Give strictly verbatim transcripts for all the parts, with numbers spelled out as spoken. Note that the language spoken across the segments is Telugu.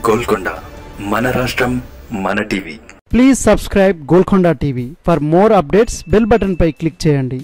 గోల్కొండ మన రాష్ట్రం మన TV. Please subscribe Golconda TV. For more updates bell button పై క్లిక్ చేయండి.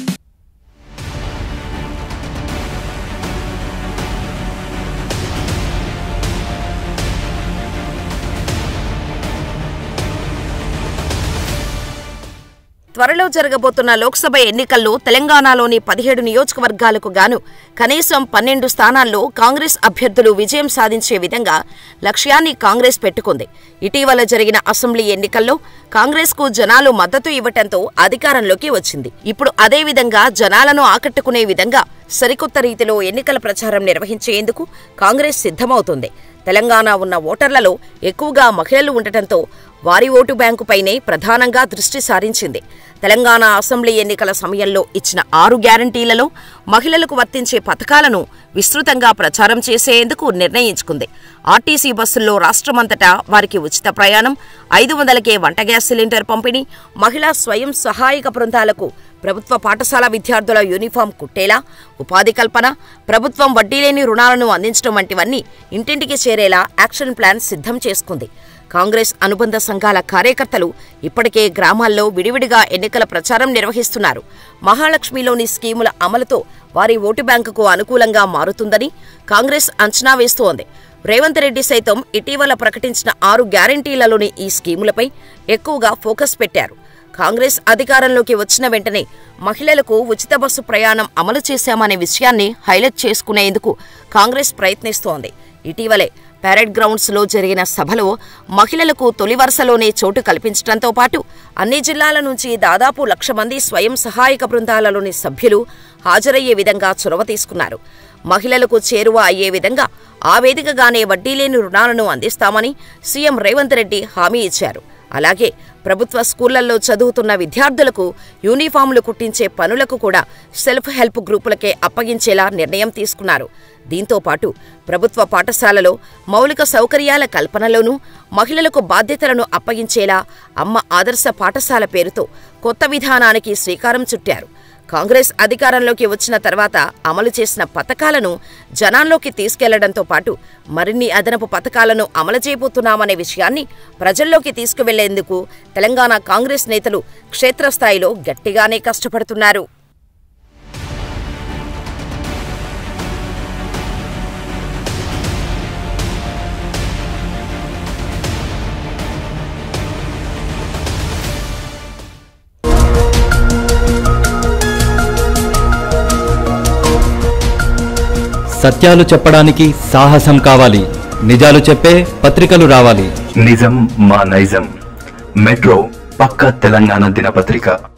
త్వరలో జరగబోతున్న లోక్సభ ఎన్నికల్లో తెలంగాణలోని పదిహేడు నియోజకవర్గాలకు గాను కనీసం పన్నెండు స్థానాల్లో కాంగ్రెస్ అభ్యర్థులు విజయం సాధించే విధంగా లక్ష్యాన్ని కాంగ్రెస్ పెట్టుకుంది. ఇటీవల జరిగిన అసెంబ్లీ ఎన్నికల్లో కాంగ్రెస్కు జనాలు మద్దతు ఇవ్వటంతో అధికారంలోకి వచ్చింది. ఇప్పుడు అదే విధంగా జనాలను ఆకట్టుకునే విధంగా సరికొత్త రీతిలో ఎన్నికల ప్రచారం నిర్వహించేందుకు కాంగ్రెస్ సిద్ధమవుతుంది. తెలంగాణ ఉన్న ఓటర్లలో ఎక్కువగా మహిళలు ఉండటంతో వారి ఓటు బ్యాంకుపైనే ప్రధానంగా దృష్టి సారించింది. తెలంగాణ అసెంబ్లీ ఎన్నికల సమయంలో ఇచ్చిన ఆరు గ్యారంటీలలో మహిళలకు వర్తించే పథకాలను విస్తృతంగా ప్రచారం చేసేందుకు నిర్ణయించుకుంది. ఆర్టీసీ బస్సుల్లో రాష్ట్రమంతటా వారికి ఉచిత ప్రయాణం, ఐదు వందలకే వంట గ్యాస్ సిలిండర్ పంపిణీ, మహిళా స్వయం సహాయక బృందాలకు ప్రభుత్వ పాఠశాల విద్యార్థుల యూనిఫామ్ కుట్టేలా ఉపాధి కల్పన, ప్రభుత్వం వడ్డీలేని రుణాలను అందించడం వంటివన్నీ ఇంటింటికి చేరేలా యాక్షన్ ప్లాన్ సిద్ధం చేసుకుంది. కాంగ్రెస్ అనుబంధ సంఘాల కార్యకర్తలు ఇప్పటికే గ్రామాల్లో విడివిడిగా ఎన్నికల ప్రచారం నిర్వహిస్తున్నారు. మహాలక్ష్మిలోని స్కీముల అమలుతో వారి ఓటు బ్యాంకుకు అనుకూలంగా మారుతుందని కాంగ్రెస్ అంచనా వేస్తోంది. రేవంత్ రెడ్డి సైతం ఇటీవల ప్రకటించిన ఆరు గ్యారంటీలలోని ఈ స్కీములపై ఎక్కువగా ఫోకస్ పెట్టారు. కాంగ్రెస్ అధికారంలోకి వచ్చిన వెంటనే మహిళలకు ఉచిత బస్సు ప్రయాణం అమలు చేశామనే విషయాన్ని హైలైట్ చేసుకునేందుకు కాంగ్రెస్ ప్రయత్నిస్తోంది. ఇటీవలే పెరేడ్ గ్రౌండ్స్ లో జరిగిన సభలో మహిళలకు తొలి వరుసలోనే చోటు కల్పించడంతో పాటు అన్ని జిల్లాల నుంచి దాదాపు లక్ష మంది స్వయం సహాయక బృందాలలోని సభ్యులు హాజరయ్యే విధంగా చొరవ తీసుకున్నారు. మహిళలకు చేరువ అయ్యే విధంగా ఆ వేదికగానే వడ్డీలేని రుణాలను అందిస్తామని సీఎం రేవంత్ రెడ్డి హామీ ఇచ్చారు. అలాగే ప్రభుత్వ స్కూళ్లలో చదువుతున్న విద్యార్థులకు యూనిఫామ్లు కుట్టించే పనులకు కూడా సెల్ఫ్ హెల్ప్ గ్రూపులకే అప్పగించేలా నిర్ణయం తీసుకున్నారు. దీంతో పాటు ప్రభుత్వ పాఠశాలలో మౌలిక సౌకర్యాల కల్పనలోనూ మహిళలకు బాధ్యతలను అప్పగించేలా అమ్మ ఆదర్శ పాఠశాల పేరుతో కొత్త విధానానికి శ్రీకారం చుట్టారు. కాంగ్రెస్ అధికారంలోకి వచ్చిన తర్వాత అమలు చేసిన పథకాలను జనాల్లోకి తీసుకెళ్లడంతో పాటు మరిన్ని అదనపు పథకాలను అమలు చేయబోతున్నామనే విషయాన్ని ప్రజల్లోకి తీసుకువెళ్లేందుకు తెలంగాణ కాంగ్రెస్ నేతలు క్షేత్రస్థాయిలో గట్టిగానే కష్టపడుతున్నారు. సత్యాలు చెప్పడానికి సాహసం కావాలి, నిజాలు చెప్పే పత్రికలు రావాలి. నిజం మా నైజం. మెట్రో పక్క తెలంగాణ దినపత్రిక.